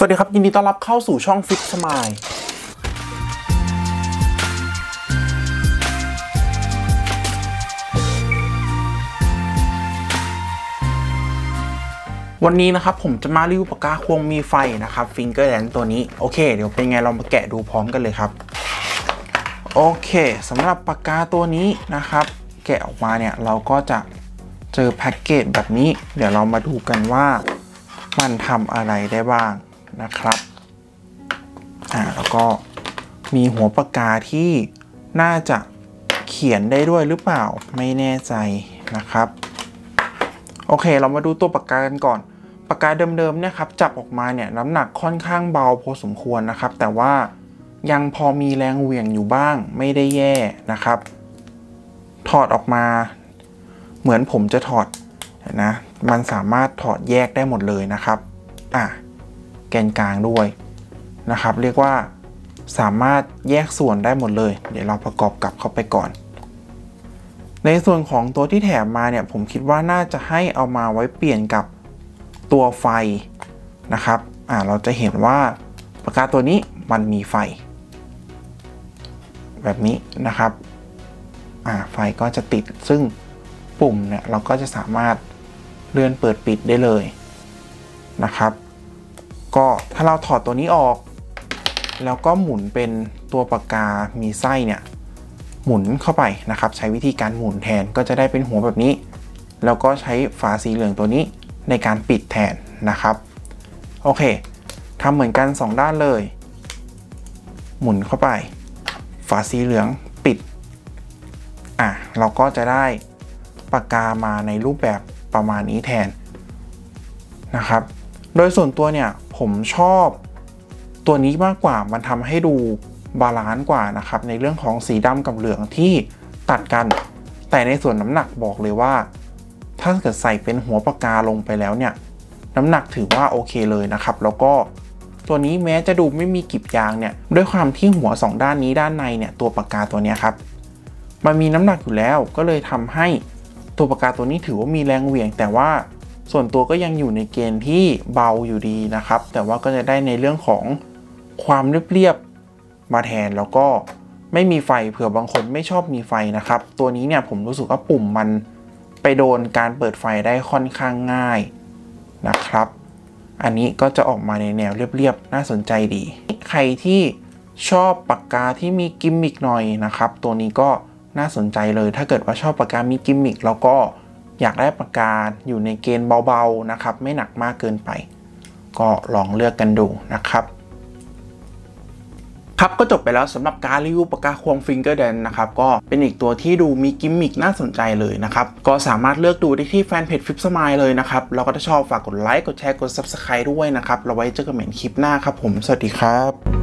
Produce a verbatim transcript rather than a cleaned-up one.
สวัสดีครับยินดีต้อนรับเข้าสู่ช่องฟิตสมายวันนี้นะครับผมจะมารีวิวปากกาควงมีไฟนะครับฟิงเกอร์แลนด์ตัวนี้โอเคเดี๋ยวเป็นไงเรามาแกะดูพร้อมกันเลยครับโอเคสำหรับปากกาตัวนี้นะครับแกะออกมาเนี่ยเราก็จะเจอแพ็กเกจแบบนี้เดี๋ยวเรามาดูกันว่ามันทำอะไรได้บ้างนะครับอ่าแล้วก็มีหัวปากกาที่น่าจะเขียนได้ด้วยหรือเปล่าไม่แน่ใจนะครับโอเคเรามาดูตัวปากกากันก่อนปากกาเดิมๆเนี่ยครับจับออกมาเนี่ยน้ำหนักค่อนข้างเบาพอสมควรนะครับแต่ว่ายังพอมีแรงเหวี่ยงอยู่บ้างไม่ได้แย่นะครับถอดออกมาเหมือนผมจะถอดนะมันสามารถถอดแยกได้หมดเลยนะครับอ่ะแกนกลางด้วยนะครับเรียกว่าสามารถแยกส่วนได้หมดเลยเดี๋ยวเราประกอบกลับเข้าไปก่อนในส่วนของตัวที่แถมมาเนี่ยผมคิดว่าน่าจะให้เอามาไว้เปลี่ยนกับตัวไฟนะครับอ่าเราจะเห็นว่าปากกาตัวนี้มันมีไฟแบบนี้นะครับอ่าไฟก็จะติดซึ่งปุ่มเนี่ยเราก็จะสามารถเลื่อนเปิดปิดได้เลยนะครับก็ถ้าเราถอดตัวนี้ออกแล้วก็หมุนเป็นตัวปากกามีไส้เนี่ยหมุนเข้าไปนะครับใช้วิธีการหมุนแทนก็จะได้เป็นหัวแบบนี้แล้วก็ใช้ฝาสีเหลืองตัวนี้ในการปิดแทนนะครับโอเคทำเหมือนกันสองด้านเลยหมุนเข้าไปฝาสีเหลืองปิดอ่ะเราก็จะได้ปากกามาในรูปแบบประมาณนี้แทนนะครับโดยส่วนตัวเนี่ยผมชอบตัวนี้มากกว่ามันทำให้ดูบาลานซ์กว่านะครับในเรื่องของสีดำกับเหลืองที่ตัดกันแต่ในส่วนน้ำหนักบอกเลยว่าถ้าเกิดใส่เป็นหัวปากกาลงไปแล้วเนี่ยน้ำหนักถือว่าโอเคเลยนะครับแล้วก็ตัวนี้แม้จะดูไม่มีกลีบยางเนี่ยด้วยความที่หัวสองด้านนี้ด้านในเนี่ยตัวปากกาตัวนี้ครับมันมีน้ำหนักอยู่แล้วก็เลยทำให้ตัวปากกาตัวนี้ถือว่ามีแรงเหวี่ยงแต่ว่าส่วนตัวก็ยังอยู่ในเกณฑ์ที่เบาอยู่ดีนะครับแต่ว่าก็จะได้ในเรื่องของความเรียบๆมาแทนแล้วก็ไม่มีไฟเผื่อบางคนไม่ชอบมีไฟนะครับตัวนี้เนี่ยผมรู้สึกว่าปุ่มมันไปโดนการเปิดไฟได้ค่อนข้างง่ายนะครับอันนี้ก็จะออกมาในแนวเรียบๆน่าสนใจดีใครที่ชอบปากกาที่มีกิมมิคหน่อยนะครับตัวนี้ก็น่าสนใจเลยถ้าเกิดว่าชอบปากกามีกิมมิคแล้วก็อยากได้ปากกาอยู่ในเกณฑ์เบาๆนะครับไม่หนักมากเกินไปก็ลองเลือกกันดูนะครับครับก็จบไปแล้วสำหรับการรีวิวปากกาควงฟิงเกอร์แลนด์นะครับก็เป็นอีกตัวที่ดูมีกิมมิคน่าสนใจเลยนะครับก็สามารถเลือกดูได้ที่แฟนเพจฟิปสมายเลยนะครับแล้วก็ถ้าชอบฝากกดไลค์กดแชร์กด ซับสไครบ์ ด้วยนะครับเราไว้เจอกันใหม่ในคลิปหน้าครับผมสวัสดีครับ